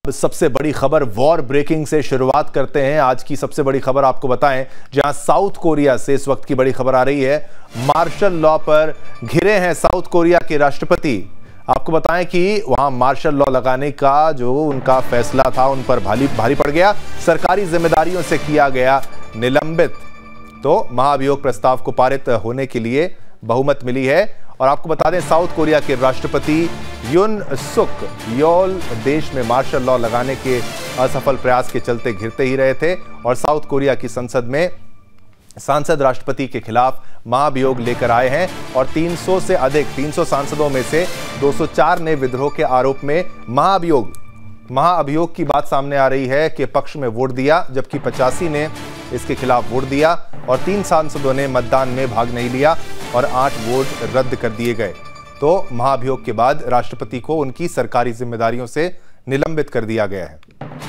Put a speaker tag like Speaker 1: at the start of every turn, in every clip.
Speaker 1: सबसे बड़ी खबर वॉर ब्रेकिंग से शुरुआत करते हैं। आज की सबसे बड़ी खबर आपको बताएं, जहां साउथ कोरिया से इस वक्त की बड़ी खबर आ रही है। मार्शल लॉ पर घिरे हैं साउथ कोरिया के राष्ट्रपति। आपको बताएं कि वहां मार्शल लॉ लगाने का जो उनका फैसला था उन पर भारी पड़ गया। सरकारी जिम्मेदारियों से किया गया निलंबित। तो महाभियोग प्रस्ताव को पारित होने के लिए बहुमत मिली है। और आपको बता दें, साउथ कोरिया के राष्ट्रपति युन सुक योल देश में मार्शल लॉ लगाने के असफल प्रयास के चलते घिरते ही रहे थे और साउथ कोरिया की संसद में सांसद राष्ट्रपति के खिलाफ महाभियोग लेकर आए हैं। और 300 से अधिक 300 सांसदों में से 204 ने विद्रोह के आरोप में महाअभियोग की बात सामने आ रही है कि पक्ष में वोट दिया, जबकि 85 ने इसके खिलाफ वोट दिया और 3 सांसदों ने मतदान में भाग नहीं लिया और 8 वोट रद्द कर दिए गए। तो महाभियोग के बाद राष्ट्रपति को उनकी सरकारी जिम्मेदारियों से निलंबित कर दिया गया है।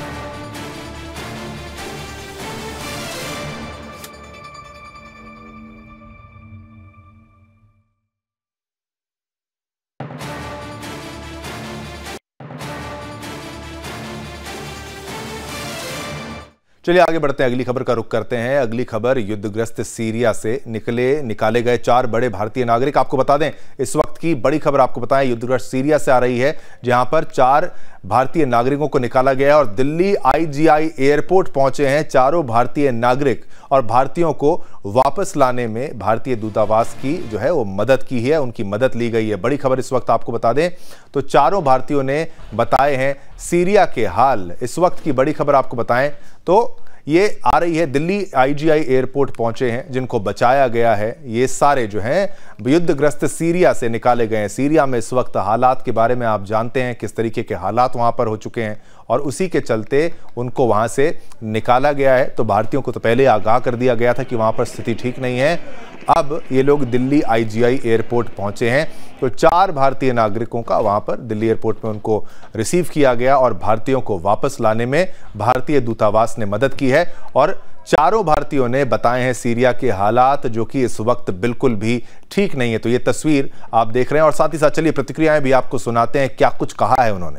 Speaker 1: चलिए आगे बढ़ते हैं, अगली खबर का रुख करते हैं। अगली खबर युद्धग्रस्त सीरिया से निकाले गए 4 बड़े भारतीय नागरिक। आपको बता दें, इस वक्त की बड़ी खबर आपको बताएं युद्धग्रस्त सीरिया से आ रही है, जहां पर 4 भारतीय नागरिकों को निकाला गया है और दिल्ली आईजीआई एयरपोर्ट पहुंचे हैं चारों भारतीय नागरिक। और भारतीयों को वापस लाने में भारतीय दूतावास की जो है वो मदद की है, उनकी मदद ली गई है। बड़ी खबर इस वक्त आपको बता दें तो चारों भारतीयों ने बताए हैं सीरिया के हाल। इस वक्त की बड़ी खबर आपको बताएं तो ये आ रही है, दिल्ली आईजीआई एयरपोर्ट पहुंचे हैं जिनको बचाया गया है। ये सारे जो हैं युद्धग्रस्त सीरिया से निकाले गए हैं। सीरिया में इस वक्त हालात के बारे में आप जानते हैं, किस तरीके के हालात वहां पर हो चुके हैं और उसी के चलते उनको वहां से निकाला गया है। तो भारतीयों को तो पहले आगाह कर दिया गया था कि वहां पर स्थिति ठीक नहीं है। अब ये लोग दिल्ली आईजीआई एयरपोर्ट पहुंचे हैं। तो 4 भारतीय नागरिकों का वहां पर दिल्ली एयरपोर्ट में उनको रिसीव किया गया और भारतीयों को वापस लाने में भारतीय दूतावास ने मदद की है। और चारों भारतीयों ने बताए हैं सीरिया के हालात, जो कि इस वक्त बिल्कुल भी ठीक नहीं है। तो ये तस्वीर आप देख रहे हैं और साथ ही साथ चलिए प्रतिक्रियाएं भी आपको सुनाते हैं, क्या कुछ कहा है उन्होंने।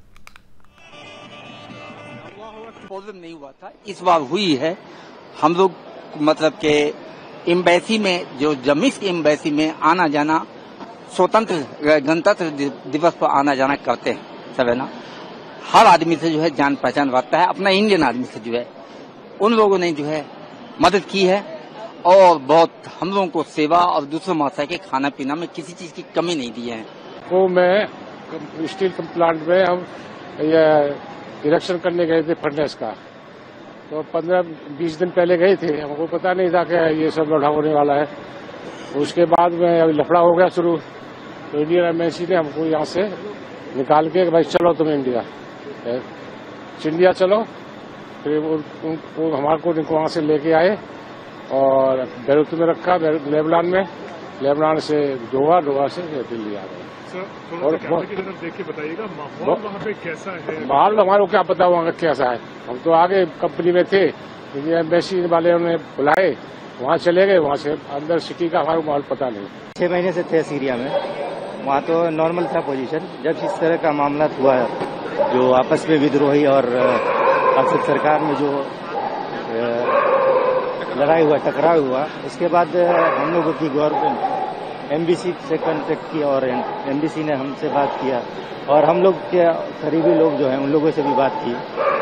Speaker 2: नहीं हुआ था, इस बार हुई है। हम लोग मतलब के एम्बेसी में, जो जमीस की एम्बेसी में आना जाना, स्वतंत्र गणतंत्र दिवस पर आना जाना करते हैं सब, है ना। हर आदमी से जो है जान पहचान रखता है, अपना इंडियन आदमी से जो है उन लोगों ने जो है मदद की है और बहुत हम लोगों को सेवा और दूसरे मात्रा के खाना पीना में किसी चीज की कमी नहीं दी है।
Speaker 3: तो मैं स्टील प्लांट में हम इलेक्शन करने गए थे फर्नेस का, तो 15-20 दिन पहले गए थे। हमको पता नहीं था कि ये सब लड़ाई होने वाला है। उसके बाद में अभी लफड़ा हो गया शुरू, तो इंडियन एम्बेसी ने हमको यहाँ से निकाल के भाई चलो तुम इंडिया चलो। फिर उनको हमारे को वहाँ से लेके आए और बैरूत में रखा, लेबनान में, लेबनान से दोहा से दिल्ली आ गए।
Speaker 4: और देख के बताइएगा माहौल वहाँ पे कैसा है?
Speaker 3: माहौल हमारे को क्या पता वहाँ का कैसा है, हम तो आगे कंपनी में थे, एम्बेसी वाले उन्हें बुलाए, वहाँ चले गए। वहाँ से अंदर सिटी का हमारे माहौल पता नहीं।
Speaker 5: 6 महीने से थे सीरिया में, वहाँ तो नॉर्मल था पोजीशन। जब इस तरह का मामला हुआ, जो आपस में विद्रोही और असद सरकार में जो लड़ाई हुआ, टकराव हुआ, उसके बाद हम लोगों की गवर्नमेंट एमबीसी से कांटेक्ट किया और एमबीसी ने हमसे बात किया और हम लोग के करीबी लोग जो हैं उन लोगों से भी बात की।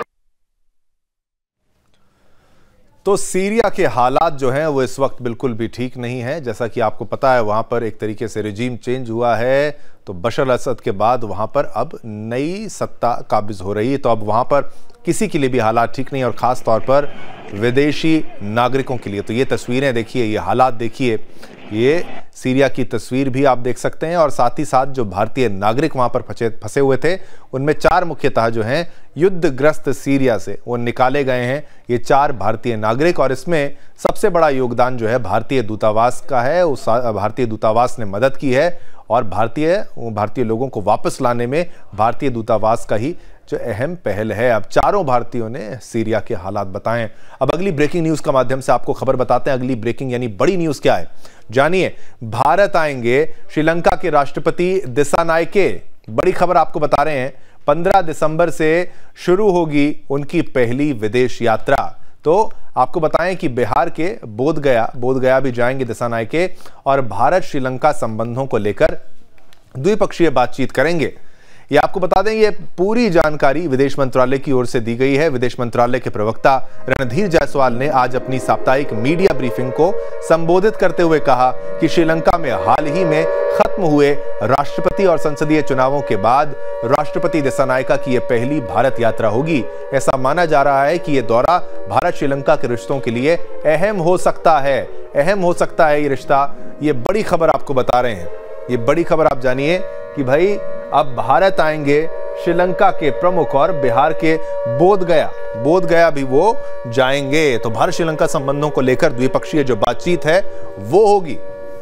Speaker 1: तो सीरिया के हालात जो हैं वो इस वक्त बिल्कुल भी ठीक नहीं है। जैसा कि आपको पता है, वहां पर एक तरीके से रिजीम चेंज हुआ है। तो बशर असद के बाद वहां पर अब नई सत्ता काबिज हो रही है। तो अब वहां पर किसी के लिए भी हालात ठीक नहीं, और ख़ास तौर पर विदेशी नागरिकों के लिए। तो ये तस्वीरें देखिए, ये हालात देखिए, ये सीरिया की तस्वीर भी आप देख सकते हैं। और साथ ही साथ जो भारतीय नागरिक वहां पर फंसे हुए थे, उनमें 4 मुख्यतः जो हैं युद्धग्रस्त सीरिया से वो निकाले गए हैं, ये 4 भारतीय नागरिक। और इसमें सबसे बड़ा योगदान जो है भारतीय दूतावास का है। उस भारतीय दूतावास ने मदद की है और भारतीय लोगों को वापस लाने में भारतीय दूतावास का ही जो अहम पहल है। अब चारों भारतीयों ने सीरिया के हालात बताएं। अब अगली ब्रेकिंग न्यूज के माध्यम से आपको खबर बताते हैं। अगली ब्रेकिंग यानी बड़ी न्यूज क्या है, जानिए। भारत आएंगे श्रीलंका के राष्ट्रपति दिसानायके। बड़ी खबर आपको बता रहे हैं, 15 दिसंबर से शुरू होगी उनकी पहली विदेश यात्रा। तो आपको बताएं कि बिहार के बोधगया भी जाएंगे दिसानायके और भारत श्रीलंका संबंधों को लेकर द्विपक्षीय बातचीत करेंगे। ये आपको बता दें, ये पूरी जानकारी विदेश मंत्रालय की ओर से दी गई है। विदेश मंत्रालय के प्रवक्ता रणधीर जायसवाल ने आज अपनी साप्ताहिक मीडिया ब्रीफिंग को संबोधित करते हुए कहा कि श्रीलंका में हाल ही में खत्म हुए राष्ट्रपति और संसदीय चुनावों के बाद राष्ट्रपति दिसानायका की यह पहली भारत यात्रा होगी। ऐसा माना जा रहा है कि यह दौरा भारत श्रीलंका के रिश्तों के लिए अहम हो सकता है ये रिश्ता। ये बड़ी खबर आपको बता रहे हैं, ये बड़ी खबर आप जानिए कि भाई अब भारत आएंगे श्रीलंका के प्रमुख और बिहार के बोधगया भी वो जाएंगे। तो भारत श्रीलंका संबंधों को लेकर द्विपक्षीय जो बातचीत है वो होगी।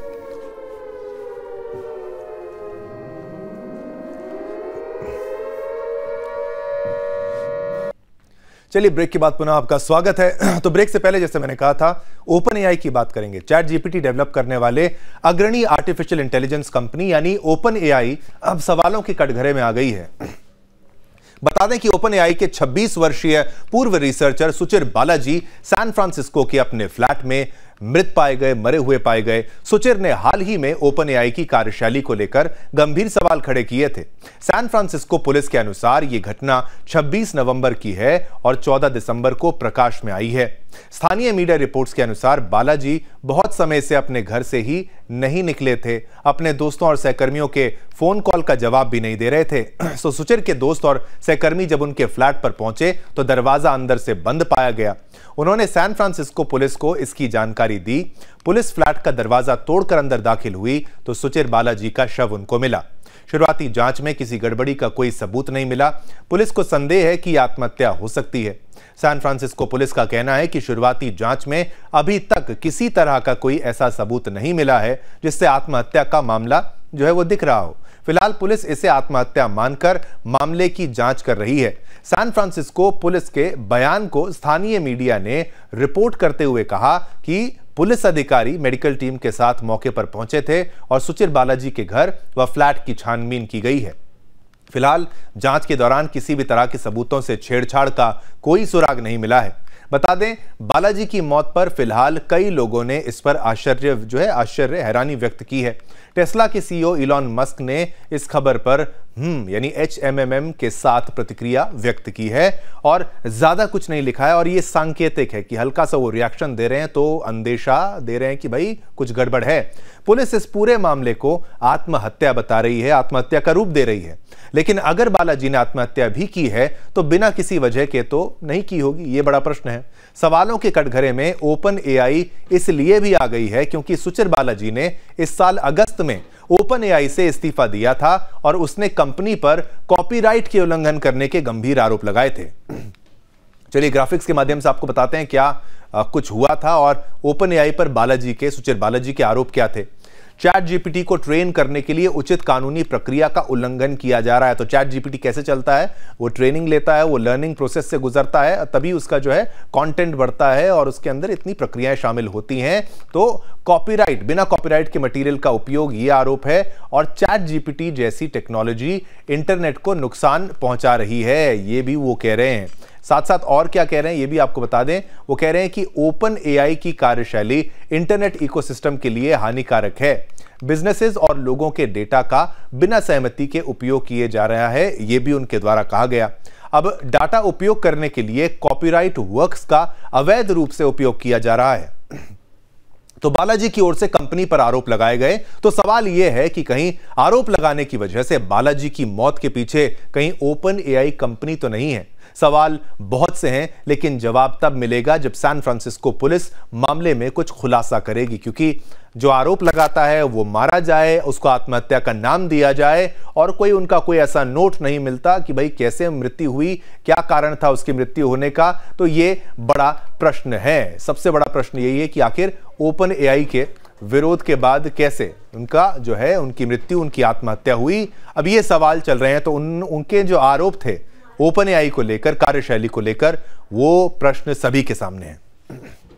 Speaker 1: चलिए ब्रेक के बाद पुनः आपका स्वागत है। तो ब्रेक से पहले जैसे मैंने कहा था, ओपन एआई की बात करेंगे। चैट जीपीटी डेवलप करने वाले अग्रणी आर्टिफिशियल इंटेलिजेंस कंपनी यानी ओपन एआई अब सवालों के कटघरे में आ गई है। बता दें कि ओपन एआई के 26 वर्षीय पूर्व researcher Suchir Balaji San Francisco के अपने फ्लैट में मरे हुए पाए गए। सुचिर ने हाल ही में ओपन एआई की कार्यशैली को लेकर गंभीर सवाल खड़े किए थे। सैन फ्रांसिस्को पुलिस के अनुसार यह घटना 26 नवंबर की है और 14 दिसंबर को प्रकाश में आई है। स्थानीय मीडिया रिपोर्ट्स के अनुसार बालाजी बहुत समय से अपने घर से ही नहीं निकले थे। अपने दोस्तों और सहकर्मियों के फोन कॉल का जवाब भी नहीं दे रहे थे। तो सुचिर के दोस्त और सहकर्मी जब उनके फ्लैट पर पहुंचे तो दरवाजा अंदर से बंद पाया गया। उन्होंने सैन फ्रांसिस्को पुलिस को इसकी जानकारी दी। पुलिस फ्लैट का दरवाजा तोड़कर अंदर दाखिल हुई तो सुचिर बालाजी का शव उनको मिला। शुरुआती जांच में किसी गड़बड़ी का कोई सबूत नहीं मिला। पुलिस को संदेह है कि आत्महत्या हो सकती है। सैन फ्रांसिस्को पुलिस का कहना है कि शुरुआती जांच में अभी तक किसी तरह का कोई ऐसा सबूत नहीं मिला है जिससे आत्महत्या का मामला जो है वो दिख रहा हो। फिलहाल पुलिस इसे आत्महत्या मानकर मामले की जांच कर रही है। सैन फ्रांसिस्को पुलिस के बयान को स्थानीय मीडिया ने रिपोर्ट करते हुए कहा कि पुलिस अधिकारी मेडिकल टीम के साथ मौके पर पहुंचे थे और सुचिर बालाजी के घर व फ्लैट की छानबीन की गई है। फिलहाल जांच के दौरान किसी भी तरह के सबूतों से छेड़छाड़ का कोई सुराग नहीं मिला है। बता दें, बालाजी की मौत पर फिलहाल कई लोगों ने इस पर हैरानी व्यक्त की है। टेस्ला के सीईओ इलॉन मस्क ने इस खबर पर यानी HMMM के साथ प्रतिक्रिया व्यक्त की है और ज्यादा कुछ नहीं लिखा है और ये सांकेतिक है कि हल्का सा वो रिएक्शन दे रहे हैं, तो अंदेशा दे रहे हैं कि भाई कुछ गड़बड़ है। पुलिस इस पूरे मामले को आत्महत्या बता रही है, आत्महत्या का रूप दे रही है। लेकिन अगर बालाजी ने आत्महत्या भी की है तो बिना किसी वजह के तो नहीं की होगी, ये बड़ा प्रश्न है। सवालों के कटघरे में ओपन एआई इसलिए भी आ गई है क्योंकि सुचिर बालाजी ने इस साल अगस्त में ओपन एआई से इस्तीफा दिया था और उसने कंपनी पर कॉपीराइट के उल्लंघन करने के गंभीर आरोप लगाए थे। चलिए ग्राफिक्स के माध्यम से आपको बताते हैं क्या कुछ हुआ था और ओपन एआई पर सुचिर बालाजी के आरोप क्या थे। चैट जीपीटी को ट्रेन करने के लिए उचित कानूनी प्रक्रिया का उल्लंघन किया जा रहा है। तो चैट जीपीटी कैसे चलता है, वो ट्रेनिंग लेता है, वो लर्निंग प्रोसेस से गुजरता है, तभी उसका जो है कंटेंट बढ़ता है और उसके अंदर इतनी प्रक्रियाएं शामिल होती हैं। तो बिना कॉपीराइट के मटेरियल का उपयोग, ये आरोप है। और चैट जीपीटी जैसी टेक्नोलॉजी इंटरनेट को नुकसान पहुंचा रही है, ये भी वो कह रहे हैं। साथ साथ और क्या कह रहे हैं ये भी आपको बता दें। वो कह रहे हैं कि ओपन एआई की कार्यशैली इंटरनेट इकोसिस्टम के लिए हानिकारक है। बिजनेसेस और लोगों के डेटा का बिना सहमति के उपयोग किए जा रहा है, ये भी उनके द्वारा कहा गया। अब डाटा उपयोग करने के लिए कॉपीराइट वर्क्स का अवैध रूप से उपयोग किया जा रहा है। तो बालाजी की ओर से कंपनी पर आरोप लगाए गए। तो सवाल यह है कि कहीं आरोप लगाने की वजह से बालाजी की मौत के पीछे कहीं ओपन एआई कंपनी तो नहीं है। सवाल बहुत से हैं, लेकिन जवाब तब मिलेगा जब सैन फ्रांसिस्को पुलिस मामले में कुछ खुलासा करेगी, क्योंकि जो आरोप लगाता है वो मारा जाए, उसको आत्महत्या का नाम दिया जाए और उनका कोई ऐसा नोट नहीं मिलता कि भाई कैसे मृत्यु हुई, क्या कारण था उसकी मृत्यु होने का। तो ये बड़ा प्रश्न है। सबसे बड़ा प्रश्न यही है कि आखिर ओपन एआई के विरोध के बाद कैसे उनकी मृत्यु, उनकी आत्महत्या हुई। अब ये सवाल चल रहे हैं। तो उनके जो आरोप थे ओपन एआई को लेकर, कार्यशैली को लेकर, वो प्रश्न सभी के सामने है।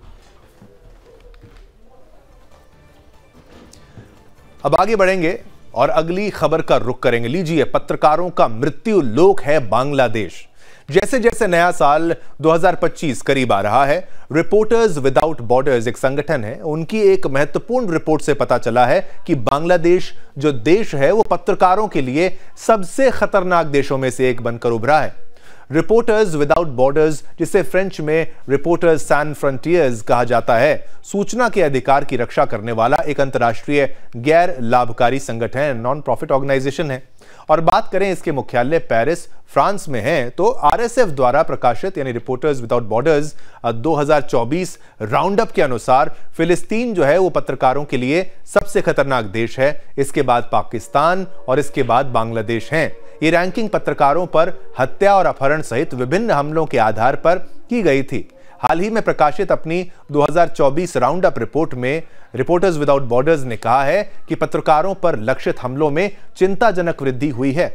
Speaker 1: अब आगे बढ़ेंगे। और अगली खबर का रुख करेंगे। लीजिए, पत्रकारों का मृत्यु लोक है बांग्लादेश। जैसे जैसे नया साल 2025 करीब आ रहा है, रिपोर्टर्स विदाउट बॉर्डर्स एक संगठन है, उनकी एक महत्वपूर्ण रिपोर्ट से पता चला है कि बांग्लादेश जो देश है वो पत्रकारों के लिए सबसे खतरनाक देशों में से एक बनकर उभरा है। रिपोर्टर्स विदाउट बॉर्डर्स, जिसे फ्रेंच में रिपोर्टर्स सैन फ्रंटियर्स कहा जाता है, सूचना के अधिकार की रक्षा करने वाला एक अंतर्राष्ट्रीय गैर लाभकारी संगठन, नॉन प्रॉफिट ऑर्गेनाइजेशन है। और बात करें इसके मुख्यालय पेरिस फ्रांस में है, तो आरएसएफ द्वारा प्रकाशित यानी Reporters Without Borders 2024 round up के अनुसार फिलिस्तीन जो है वो पत्रकारों के लिए सबसे खतरनाक देश है। इसके बाद पाकिस्तान और इसके बाद बांग्लादेश हैं। ये रैंकिंग पत्रकारों पर हत्या और अपहरण सहित विभिन्न हमलों के आधार पर की गई थी। हाल ही में प्रकाशित अपनी 2024 राउंड अप रिपोर्ट में रिपोर्टर्स विदाउट बॉर्डर्स ने कहा है कि पत्रकारों पर लक्षित हमलों में चिंताजनक वृद्धि हुई है,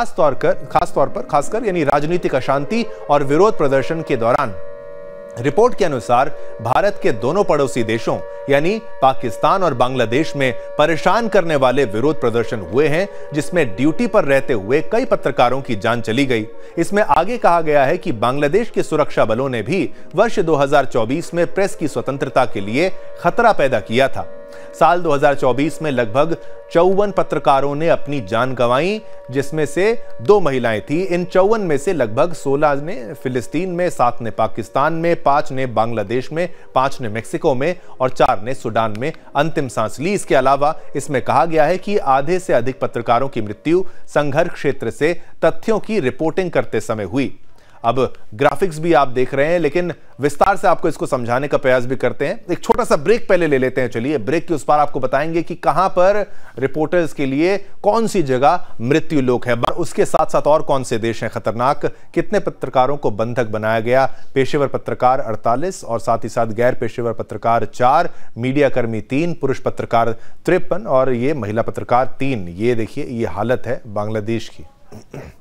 Speaker 1: खासकर यानी राजनीतिक अशांति और विरोध प्रदर्शन के दौरान। रिपोर्ट के अनुसार भारत के दोनों पड़ोसी देशों यानी पाकिस्तान और बांग्लादेश में परेशान करने वाले विरोध प्रदर्शन हुए हैं, जिसमें ड्यूटी पर रहते हुए कई पत्रकारों की जान चली गई। इसमें आगे कहा गया है कि बांग्लादेश के सुरक्षा बलों ने भी वर्ष 2024 में प्रेस की स्वतंत्रता के लिए खतरा पैदा किया था। साल 2024 में लगभग 54 पत्रकारों ने अपनी जान गंवाई, जिसमें से 2 महिलाएं थी। इन 54 में से लगभग 16 ने फिलिस्तीन में, 7 ने पाकिस्तान में, 5 ने बांग्लादेश में, 5 ने मेक्सिको में और 4 ने सूडान में अंतिम सांस ली। इसके अलावा इसमें कहा गया है कि आधे से अधिक पत्रकारों की मृत्यु संघर्ष क्षेत्र से तथ्यों की रिपोर्टिंग करते समय हुई। अब ग्राफिक्स भी आप देख रहे हैं, लेकिन विस्तार से आपको इसको समझाने का प्रयास भी करते हैं। एक छोटा सा ब्रेक पहले ले लेते हैं। चलिए, ब्रेक के उस पार आपको बताएंगे कि कहां पर रिपोर्टर्स के लिए कौन सी जगह मृत्यु लोक है, उसके साथ साथ और कौन से देश हैं खतरनाक, कितने पत्रकारों को बंधक बनाया गया, पेशेवर पत्रकार 48 और साथ ही साथ गैर पेशेवर पत्रकार 4, मीडिया कर्मी 3, पुरुष पत्रकार 53 और ये महिला पत्रकार 3। ये देखिए, ये हालत है बांग्लादेश की।